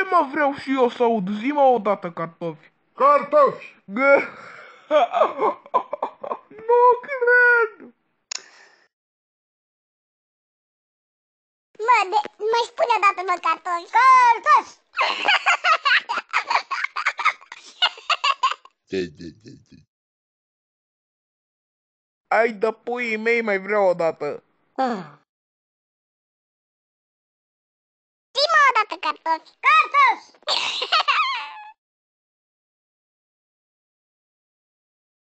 mă, vreau și eu să aud. Zi-mă odată cartofi. Cartofi! Nu cred! Mă spune odată, mă, cartofi. Cartofi! Ai de puii mei, mai vreau odată. Zi-mă odată, cartofi. Cartofi!